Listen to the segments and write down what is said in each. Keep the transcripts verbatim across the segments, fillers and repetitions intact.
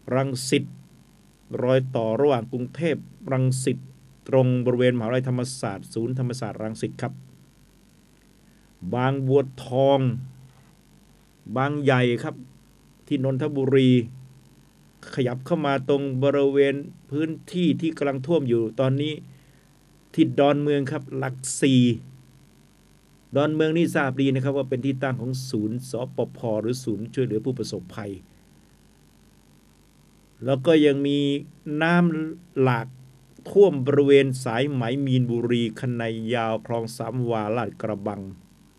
รังสิตรอยต่อระหว่างกรุงเทพรังสิตตรงบริเวณมหาวิทยาลัยธรรมศาสตร์ศูนย์ธรรมศาสตร์รังสิตครับบางบัวทองบางใหญ่ครับที่นนทบุรีขยับเข้ามาตรงบริเวณพื้นที่ที่กำลังท่วมอยู่ตอนนี้ที่ดอนเมืองครับหลักสี่ดอนเมืองนี่ทราบดีนะครับว่าเป็นที่ตั้งของศูนย์สปภ.หรือศูนย์ช่วยเหลือผู้ประสบภัยแล้วก็ยังมีน้ำหลากท่วมบริเวณสายไหมมีนบุรีคันในยาวคลองสามวาลาดกระบัง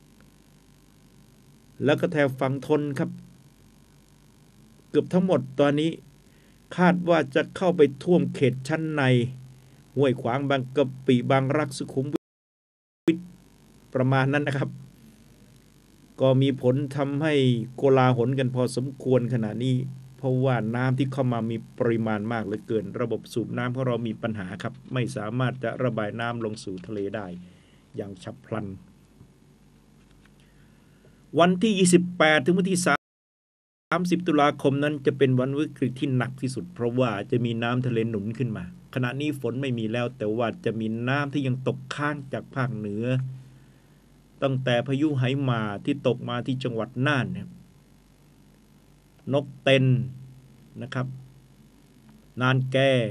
แล้วก็แถบฝั่งทนครับเกือบทั้งหมดตอนนี้คาดว่าจะเข้าไปท่วมเขตชั้นในห้วยขวางบางกะปิบางรักสุขุมวิทประมาณนั้นนะครับก็มีผลทำให้โกลาหลกันพอสมควรขณะนี้เพราะว่าน้ำที่เข้ามามีปริมาณมากเหลือเกินระบบสูบน้ำของเรามีปัญหาครับไม่สามารถจะระบายน้ำลงสู่ทะเลได้อย่างฉับพลันวันที่ยี่สิบแปดถึงวันที่สามสิบตุลาคมนั้นจะเป็นวันวิกฤตที่หนักที่สุดเพราะว่าจะมีน้ำทะเลหนุนขึ้นมาขณะนี้ฝนไม่มีแล้วแต่ว่าจะมีน้ำที่ยังตกค้างจากภาคเหนือตั้งแต่พายุไหหมาที่ตกมาที่จังหวัดน่านเนี่ยนกเต็นนะครับนานแก่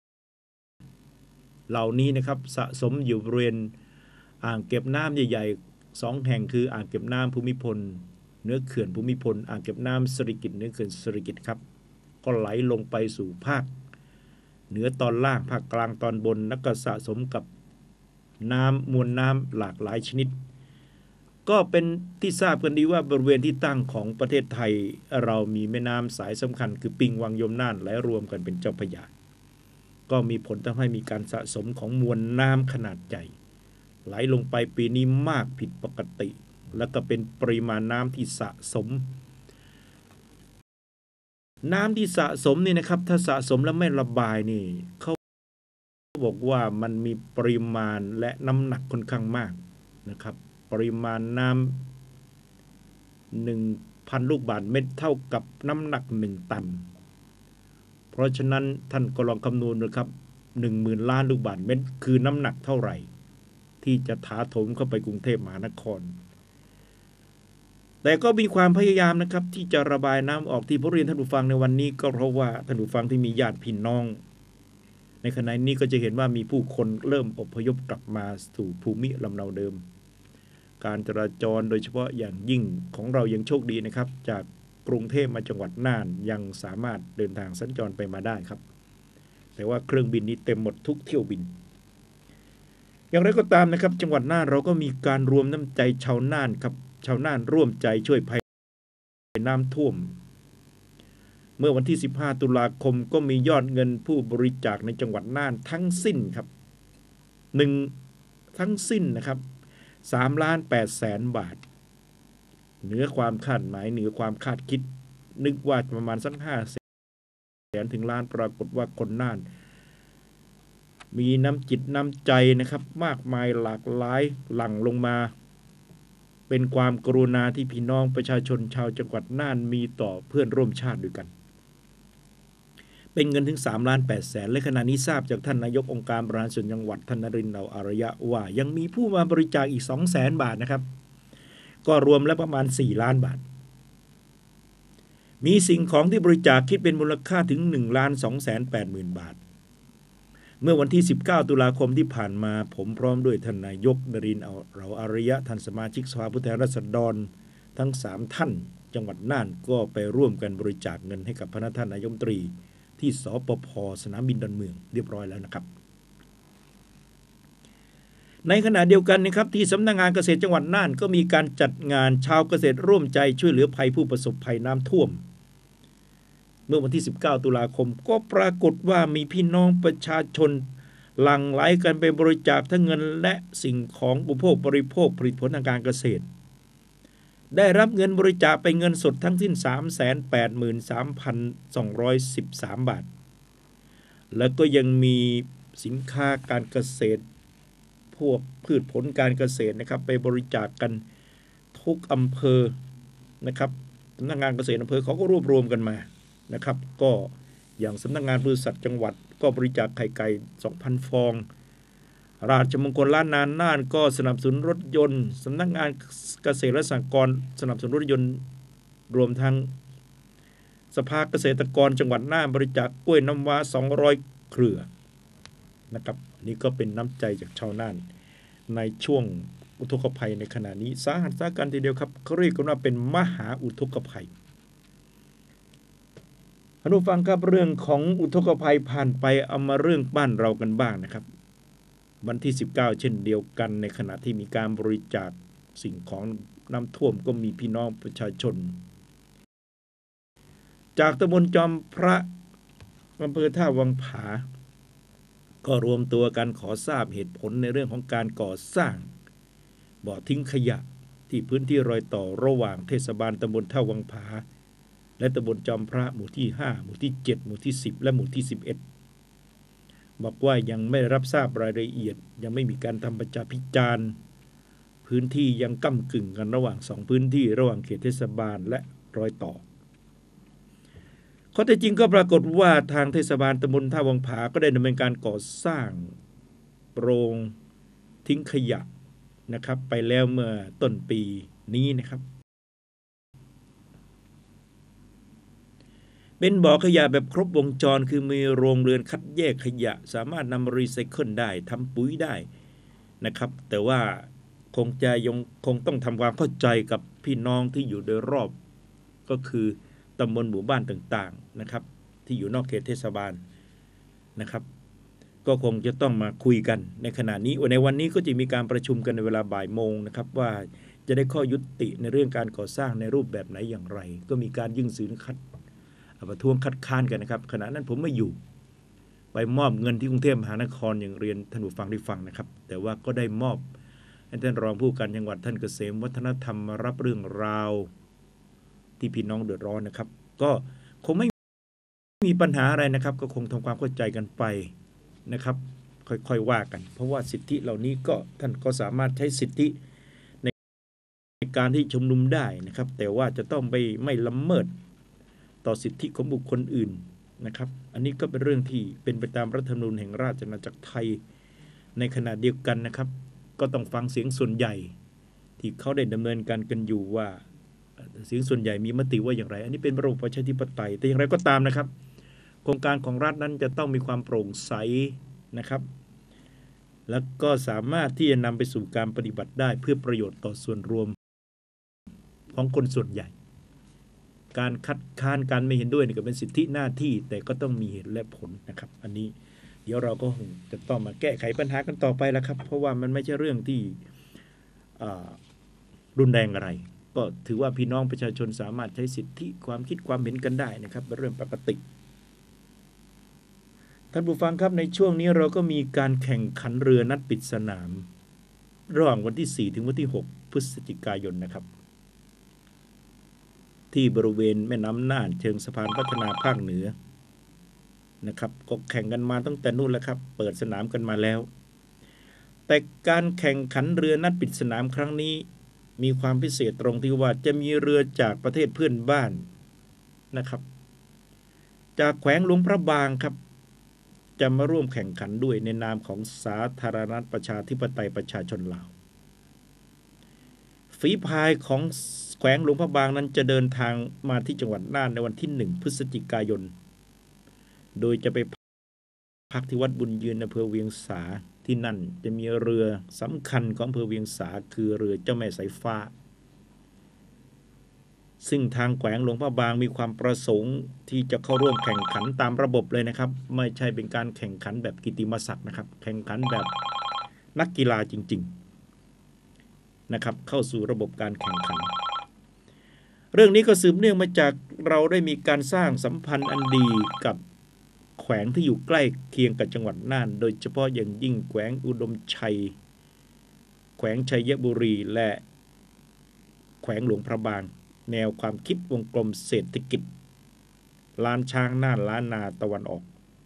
เหล่านี้นะครับสะสมอยู่บริเวณอ่างเก็บน้ำใหญ่ๆสองแห่งคืออ่างเก็บน้ำภูมิพลเหนือเขื่อนภูมิพลอ่างเก็บน้ำสิริกิติ์เหนือเขื่อนสิริกิติ์ครับก็ไหลลงไปสู่ภาคเหนือตอนล่างภาคกลางตอนบนแล้วก็สะสมกับน้ำมวลน้ำหลากหลายชนิดก็เป็นที่ทราบกันดีว่าบริเวณที่ตั้งของประเทศไทยเรามีแม่น้ำสายสำคัญคือปิงวังยมน่านไหลรวมกันเป็นเจ้าพระยาก็มีผลทำให้มีการสะสมของมวลน้ำขนาดใหญ่ไหลลงไปปีนี้มากผิดปกติแล้วก็เป็นปริมาณน้ำที่สะสมน้ำที่สะสมนี่นะครับถ้าสะสมแล้วไม่ระบายนี่เขาบอกว่ามันมีปริมาณและน้ำหนักค่อนข้างมากนะครับปริมาณน้ำ หนึ่งพัน ลูกบาศก์เมตรเท่ากับน้ำหนักหนึ่งตันเพราะฉะนั้นท่านก็ลองคำนวณดูครับ หนึ่งหมื่น ล้านลูกบาศก์เมตรคือน้ำหนักเท่าไหร่ที่จะถาโถมเข้าไปกรุงเทพมหานครแต่ก็มีความพยายามนะครับที่จะระบายน้ำออกที่ผมเรียนท่านผู้ฟังในวันนี้ก็เพราะว่าท่านผู้ฟังที่มีญาติพี่น้องในขณะนี้ก็จะเห็นว่ามีผู้คนเริ่มอพยพกลับมาสู่ภูมิลำเนาเดิมการจราจรโดยเฉพาะอย่างยิ่งของเรายังโชคดีนะครับจากกรุงเทพมาจังหวัดน่านยังสามารถเดินทางสัญจรไปมาได้ครับแต่ว่าเครื่องบินนี้เต็มหมดทุกเที่ยวบินอย่างไรก็ตามนะครับจังหวัดน่านเราก็มีการรวมน้ำใจชาวน่านครับชาวน่านร่วมใจช่วยภัยน้ำท่วมเมื่อวันที่สิบห้าตุลาคมก็มียอดเงินผู้บริจาคในจังหวัดน่านทั้งสิ้นครับหนึ่งทั้งสิ้นนะครับสามล้านแปดแสนบาทเหนือความคาดหมายเหนือความคาดคิดนึกว่าประมาณสักห้าแสนถึงล้านปรากฏว่าคนน่านมีน้ำจิตน้ำใจนะครับมากมายหลากหลายหลั่งลงมาเป็นความกรุณาที่พี่น้องประชาชนชาวจังหวัดน่านมีต่อเพื่อนร่วมชาติด้วยกันเป็นเงินถึงสามล้านแปดแสนและขณะนี้ทราบจากท่านนายกองค์การบริหารส่วนจังหวัดท่านนรินทร์ เหล่าอารยะว่ายังมีผู้มาบริจาคอีก สองแสน บาทนะครับก็รวมแล้วประมาณสี่ล้านบาทมีสิ่งของที่บริจาคคิดเป็นมูลค่าถึง หนึ่งล้านสองแสนแปดหมื่น บาทเมื่อวันที่สิบเก้าตุลาคมที่ผ่านมาผมพร้อมด้วยท่านนายกนรินทร์ เหล่าอารยะท่านสมาชิกสภาผู้แทนราษฎรทั้งสามท่านจังหวัดน่านก็ไปร่วมกันบริจาคเงินให้กับพระท่านนายกรัฐมนตรีที่สปภ.สนามบินดอนเมืองเรียบร้อยแล้วนะครับในขณะเดียวกันนะครับที่สำนักงานเกษตรจังหวัดน่านก็มีการจัดงานชาวเกษตรร่วมใจช่วยเหลือภัยผู้ประสบภัยน้ำท่วมเมื่อวันที่สิบเก้าตุลาคมก็ปรากฏว่ามีพี่น้องประชาชนหลั่งไหลกันไปบริจาคทั้งเงินและสิ่งของอุปโภคบริโภคผลิตผลทางการเกษตรได้รับเงินบริจาคเป็นเงินสดทั้งสิ้น สามแสนแปดหมื่นสามพันสองร้อยสิบสาม บาทแล้วก็ยังมีสินค้าการเกษตรพวกพืชผลการเกษตรนะครับไปบริจาคกันทุกอำเภอนะครับสำนักงานเกษตรอำเภอเขาก็รวบรวมกันมานะครับก็อย่างสำนักงานปศุสัตว์จังหวัดก็บริจาคไข่ไก่ สองพัน ฟองราชมงคลล้านนาน่านก็สนับสนุนรถยนต์สำนักงานเกษตรและสหกรณ์สนับสนุนรถยนต์รวมทั้งสภาเกษตรกรจังหวัดน่านบริจาคกล้วยน้ำว้าสองร้อยเครือนะครับนี่ก็เป็นน้ำใจจากชาวน่านในช่วงอุทกภัยในขณะนี้สาหัสสากันทีเดียวครับเขาเรียกกันว่าเป็นมหาอุทกภัยท่านผู้ฟังครับเรื่องของอุทกภัยผ่านไปเอามาเรื่องบ้านเรากันบ้างนะครับวันที่สิบเก้าเช่นเดียวกันในขณะที่มีการบริจาคสิ่งของน้ำท่วมก็มีพี่น้องประชาชนจากตำบลจอมพระอำเภอท่าวังผาก็รวมตัวกันขอทราบเหตุผลในเรื่องของการก่อสร้างบ่อทิ้งขยะที่พื้นที่รอยต่อระหว่างเทศบาลตำบลท่าวังผาและตำบลจอมพระหมู่ที่ห้าหมู่ที่เจ็ดหมู่ที่สิบและหมู่ที่สิบเอ็ดบอกว่ายังไม่รับทราบรายละเอียดยังไม่มีการทำประชาพิจารณ์พื้นที่ยังก้ำกึ่งกันระหว่างสองพื้นที่ระหว่างเขตเทศบาลและรอยต่อข้อเท็จจริงก็ปรากฏว่าทางเทศบาลตำบลท่าวังผาก็ได้ดำเนินการก่อสร้างโรงทิ้งขยะนะครับไปแล้วเมื่อต้นปีนี้นะครับเป็นบ่อขยะแบบครบวงจรคือมีโรงเรือนคัดแยกขยะสามารถนำมารีไซเคิลได้ทำปุ๋ยได้นะครับแต่ว่าคงจะยังคงต้องทำความเข้าใจกับพี่น้องที่อยู่โดยรอบก็คือตำบลหมู่บ้านต่างๆนะครับที่อยู่นอกเขตเทศบาลนะครับก็คงจะต้องมาคุยกันในขณะนี้ในวันนี้ก็จะมีการประชุมกันในเวลาบ่ายโมงนะครับว่าจะได้ข้อยุติในเรื่องการก่อสร้างในรูปแบบไหนอย่างไรก็มีการยื่นสื่อคัดประท้วงคัดค้านกันนะครับขณะนั้นผมไม่อยู่ไปมอบเงินที่กรุงเทพมหานครอย่างเรียนท่านผู้ฟังได้ฟังนะครับแต่ว่าก็ได้มอบให้ท่านรองผู้การจังหวัดท่านเกษมวัฒนธรรมมารับเรื่องราวที่พี่น้องเดือดร้อนนะครับก็คงไม่มีปัญหาอะไรนะครับก็คงทำความเข้าใจกันไปนะครับค่อยๆว่ากันเพราะว่าสิทธิเหล่านี้ก็ท่านก็สามารถใช้สิทธิในการที่ชุมนุมได้นะครับแต่ว่าจะต้องไม่ไม่ละเมิดต่อสิทธิของบุคคลอื่นนะครับอันนี้ก็เป็นเรื่องที่เป็นไปตามรัฐธรรมนูญแห่งราชอาณาจักรไทยในขณะเดียวกันนะครับก็ต้องฟังเสียงส่วนใหญ่ที่เขาได้ดำเนินการกันอยู่ว่าเสียงส่วนใหญ่มีมติว่าอย่างไรอันนี้เป็นระบบประชาธิปไตยแต่อย่างไรก็ตามนะครับโครงการของรัฐนั้นจะต้องมีความโปร่งใสนะครับแล้วก็สามารถที่จะนำไปสู่การปฏิบัติได้เพื่อประโยชน์ต่อส่วนรวมของคนส่วนใหญ่การคัดค้านการไม่เห็นด้วยนี่ก็เป็นสิทธิหน้าที่แต่ก็ต้องมีเหตุและผลนะครับอันนี้เดี๋ยวเราก็คงจะต้องมาแก้ไขปัญหากันต่อไปแล้วครับเพราะว่ามันไม่ใช่เรื่องที่รุนแรงอะไรก็ถือว่าพี่น้องประชาชนสามารถใช้สิทธิความคิดความเห็นกันได้นะครับเป็นเรื่องปกติท่านผู้ฟังครับในช่วงนี้เราก็มีการแข่งขันเรือนัดปิดสนามระหว่างวันที่สี่ถึงวันที่หกพฤศจิกายนนะครับที่บริเวณแม่น้ำน่านเชิงสะพานพัฒนาภาคเหนือนะครับก็แข่งกันมาตั้งแต่นู่นแล้วครับเปิดสนามกันมาแล้วแต่การแข่งขันเรือนัดปิดสนามครั้งนี้มีความพิเศษตรงที่ว่าจะมีเรือจากประเทศเพื่อนบ้านนะครับจากแขวงหลวงพระบางครับจะมาร่วมแข่งขันด้วยในนามของสาธารณรัฐประชาธิปไตยประชาชนลาวฝีพายของแขวงหลวงพระบางนั้นจะเดินทางมาที่จังหวัดน่านในวันที่หนึ่งพฤศจิกายนโดยจะไปพักที่วัดบุญยืนอำเภอเวียงสาที่นั่นจะมีเรือสำคัญของอำเภอเวียงสาคือเรือเจ้าแม่สายฟ้าซึ่งทางแขวงหลวงพระบางมีความประสงค์ที่จะเข้าร่วมแข่งขันตามระบบเลยนะครับไม่ใช่เป็นการแข่งขันแบบกิตติมศักดิ์นะครับแข่งขันแบบนักกีฬาจริงๆนะครับเข้าสู่ระบบการแข่งขันเรื่องนี้ก็สืบเนื่องมาจากเราได้มีการสร้างสัมพันธ์อันดีกับแขวงที่อยู่ใกล้เคียงกับจังหวัดน่านโดยเฉพาะอย่างยิ่งแขวงอุดมชัยแขวงชัยบุรีและแขวงหลวงพระบางแนวความคิดวงกลมเศรษฐกิจล้านช้างน่านล้านนาตะวันออก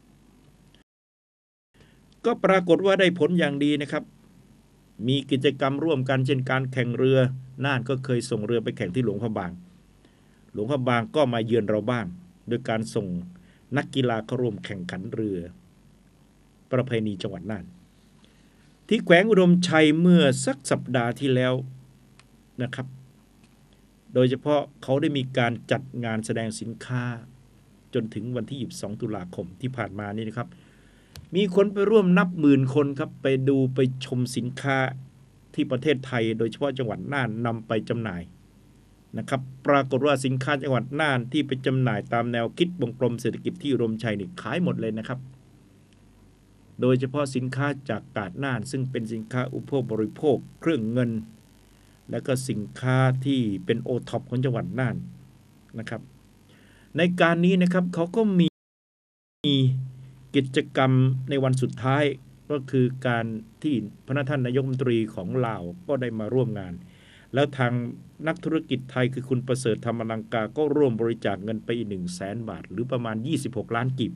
ก็ปรากฏว่าได้ผลอย่างดีนะครับมีกิจกรรมร่วมกันเช่นการแข่งเรือน่านก็เคยส่งเรือไปแข่งที่หลวงพระบางหลวงพระบางก็มาเยือนเราบ้างโดยการส่งนักกีฬาเข้าร่วมแข่งขันเรือประเพณีจังหวัดน่านที่แขวงอุดมชัยเมื่อสักสัปดาห์ที่แล้วนะครับโดยเฉพาะเขาได้มีการจัดงานแสดงสินค้าจนถึงวันที่ยี่สิบสองตุลาคมที่ผ่านมานี่นะครับมีคนไปร่วมนับหมื่นคนครับไปดูไปชมสินค้าที่ประเทศไทยโดยเฉพาะจังหวัดน่านนำไปจำหน่ายนะครับปรากฏว่าสินค้าจังหวัดน่านที่ไปจำหน่ายตามแนวคิดวงกลมเศรษฐกิจที่อุดมชัยนี่ขายหมดเลยนะครับโดยเฉพาะสินค้าจากกาดน่านซึ่งเป็นสินค้าอุปโภคบริโภคเครื่องเงินและก็สินค้าที่เป็นโอท็อปของจังหวัดน่านนะครับในการนี้นะครับเขาก็มีกิจกรรมในวันสุดท้ายก็คือการที่พระท่านนายกรัฐมนตรีของลาวก็ได้มาร่วมงานแล้วทางนักธุรกิจไทยคือคุณประเสริฐธรรมลังกาก็ร่วมบริจาคเงินไปอีกหนึ่งแสนบาทหรือประมาณยี่สิบหกล้านกีบ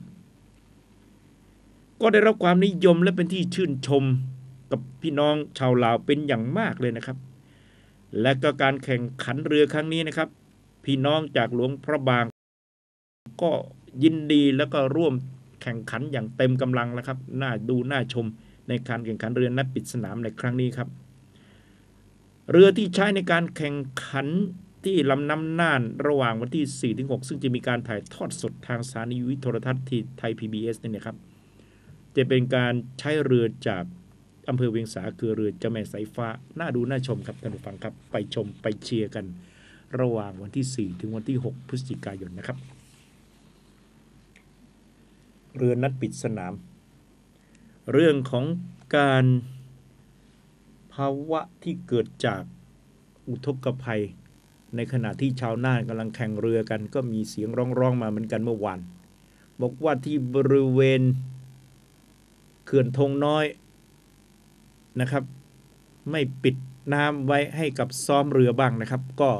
ก็ได้รับความนิยมและเป็นที่ชื่นชมกับพี่น้องชาวลาวเป็นอย่างมากเลยนะครับและก็การแข่งขันเรือครั้งนี้นะครับพี่น้องจากหลวงพระบางก็ยินดีแล้วก็ร่วมแข่งขันอย่างเต็มกำลังแล้วครับน่าดูน่าชมในการแข่งขันเรือนัดปิดสนามในครั้งนี้ครับเรือที่ใช้ในการแข่งขันที่ลำน้ำน่านระหว่างวันที่ สี่ถึงหก ซึ่งจะมีการถ่ายทอดสดทางสถานีวิทยุโทรทัศน์ที่ไทย พี บี เอส เนี่ยครับจะเป็นการใช้เรือจากอำเภอเวียงสาคือเรือเจ้าแม่สายฟ้าน่าดูน่าชมครับท่านผู้ฟังครับไปชมไปเชียร์กันระหว่างวันที่ สี่ถึงวันที่ หก พฤศจิกายนนะครับเรือนัดปิดสนามเรื่องของการภาวะที่เกิดจากอุทกภัยในขณะที่ชาวน่านกำลังแข่งเรือกันก็มีเสียงร้องๆมาเหมือนกันเมื่อวานบอกว่าที่บริเวณเขื่อนธงน้อยนะครับไม่ปิดน้ำไว้ให้กับซ้อมเรือบ้างนะครับก็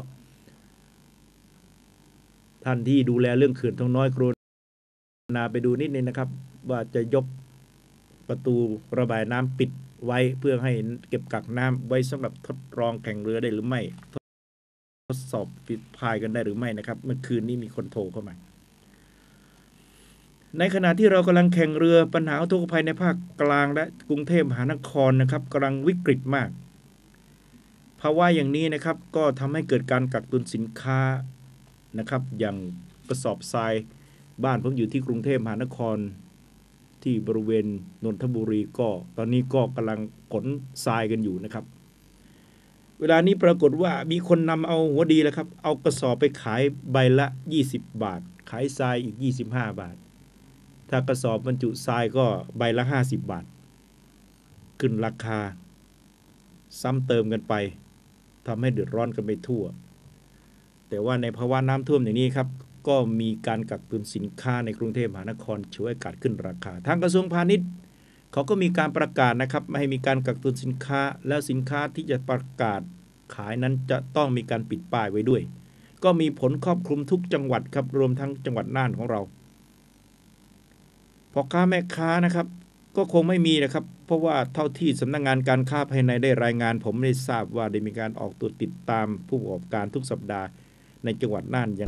ท่านที่ดูแลเรื่องเขื่อนธงน้อยกรุณาไปดูนิดนึงนะครับว่าจะยกประตูระบายน้ำปิดไว้เพื่อให้เก็บกักน้ำไว้สำหรับทดลองแข่งเรือได้หรือไม่ทดสอบฝีพายกันได้หรือไม่นะครับเมื่อคืนนี้มีคนโทรเข้ามาในขณะที่เรากำลังแข่งเรือปัญหาอุทกภัยในภาคกลางและกรุงเทพมหานครนะครับกำลังวิกฤตมากภาวะอย่างนี้นะครับก็ทำให้เกิดการกักตุนสินค้านะครับอย่างกระสอบทรายบ้านผมอยู่ที่กรุงเทพมหานครที่บริเวณนนทบุรีก็ตอนนี้ก็กำลังขนทรายกันอยู่นะครับเวลานี้ปรากฏว่ามีคนนำเอาหัวดีแล้วครับเอากระสอบไปขายใบละยี่สิบบาทขายทรายอีกยี่สิบห้าบาทถ้ากระสอบบรรจุทรายก็ใบละห้าสิบบาทขึ้นราคาซ้ำเติมกันไปทำให้เดือดร้อนกันไปทั่วแต่ว่าในภาวะน้ำท่วมอย่างนี้ครับก็มีการกักตุนสินค้าในกรุงเทพมหานครช่วยอากาศขึ้นราคาทางกระทรวงพาณิชย์เขาก็มีการประกาศนะครับไม่ให้มีการกักตุนสินค้าแล้วสินค้าที่จะประกาศขายนั้นจะต้องมีการปิดป้ายไว้ด้วยก็มีผลครอบคลุมทุกจังหวัดครับรวมทั้งจังหวัดน่านของเราพ่อค้าแม่ค้านะครับก็คงไม่มีนะครับเพราะว่าเท่าที่สำนักงานการค้าภายในได้รายงานผมได้ทราบว่าได้มีการออกตรวจติดตามผู้ประกอบการทุกสัปดาห์ในจังหวัดน่าน